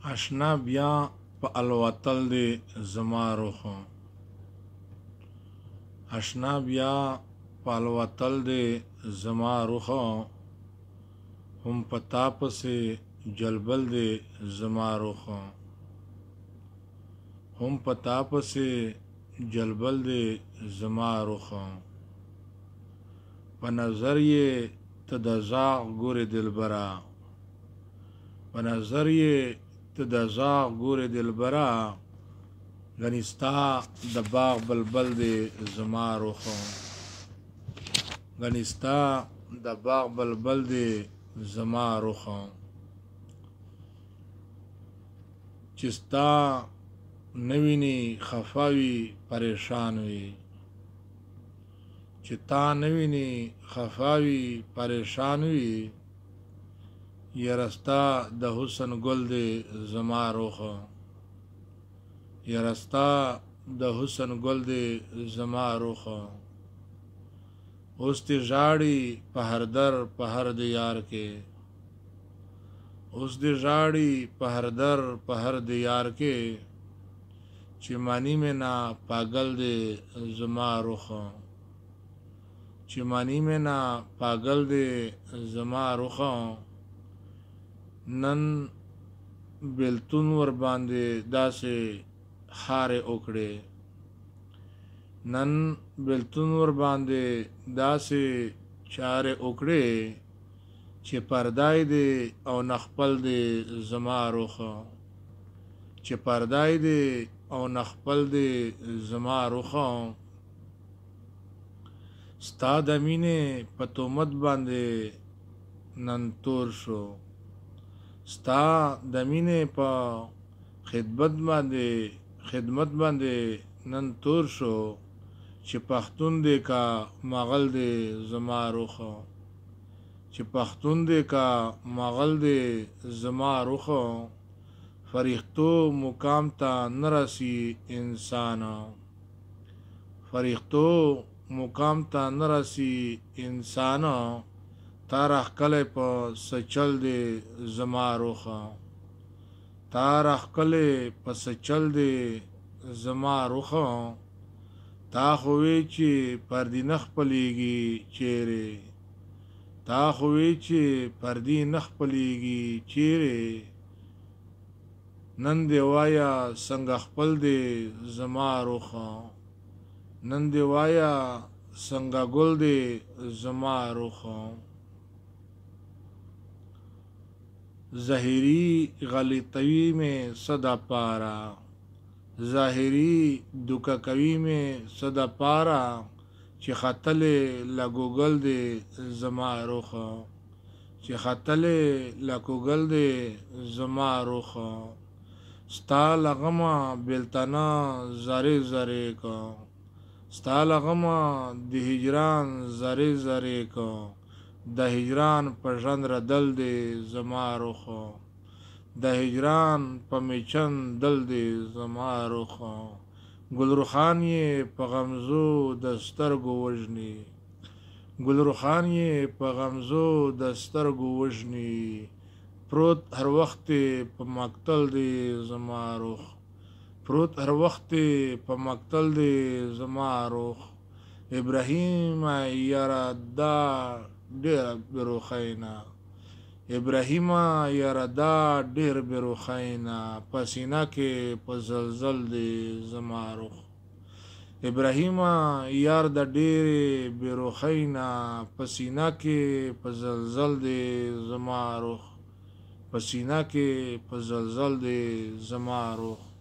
اشنا بیا په الوتل دی زما روح، اشنا بیا په الوتل دی زما روح، هم پتا پسې جلبل دی زما روح، هم پتا پسې جلبل دی زما روح. په نظر یې ته د زاغ ګورې دلبره، په نظر یې ته د زاغ ګورې دلبره، ګنې ستا د باغ بلبل دی زما روح، ګنې ستا د باغ بلبل دی زما روح. چې ستا نه ویني خفه وي پریشان وي، چې تا نه ویني خفه وي پریشان وي، یاره ستا د حسن ګل دی زما روح، یاره ستا د حسن ګل دی زما روح. اوس دې ژاړي په هر در په هر دیار کې، اوس دې ژاړي په هر در په هر دیار کې، چې مانی مې نه پاگل دی زما روح، چې مانی مې نه پاگل دی زما روح. نن بیلتون ور باندې داسې خارې وکړې، نن بیلتون ور باندې داسې چارې وکړې، چې پردای دی او نخپل دی زما روح، چې پردای دی او نخپل دی زما روح. ستا د مینې په تهمت باندې نن تور شو، ستا د مینې په خدمت باندې نن تور شو، چې پښتون دی کا مغل دی زما روح، چې پښتون دی کا مغل دی زما روح. فریختو مقام ته نرسی انسان، فریختو مقام ته نرسی انسان، تا راخکلی په سچل دی زما روح، تا راخکلی په سچل دی زما روح. تا خوی چې پردی نخ پلیږي چیرې، تا خوی چې پردی نخ پلیږي چیرې، نن دی وایا څنګه خپل دی زما روح، نن دی وایا څنګه ګل دی زما روح. ظاهری غلطوی میں صدا پارا، ظاهری دوکه کوي میں صدا پارا، چې خطلې لګوګل دی زما روح، چې خطلې لګوګل دی زما روح. ستا لغمه بیلتنا زری زری کو، ستا لغمه د هجران زری زری کو، د هجران په ژوند ردل دی زما روح، د هجران په میچن دل دی زما روح. ګلرخان یې په غمزو د سترګو وژني، ګلرخان یې په غمزو د سترګو وژني، پروت هر وخت په مقتل دی زما روح، پروت هر وخت په مقتل دی زما روح. ابراهیم یاره دا ډېر بروخینا، ابراهیم یاره دا ډېر بروخینا، په سینه کې په زلزل دی زما روح. ابراهیم یار د ډېرې بروخینا، په سینه کې په زلزل دی زما روح، په سینه کې په زلزل دی زما روح.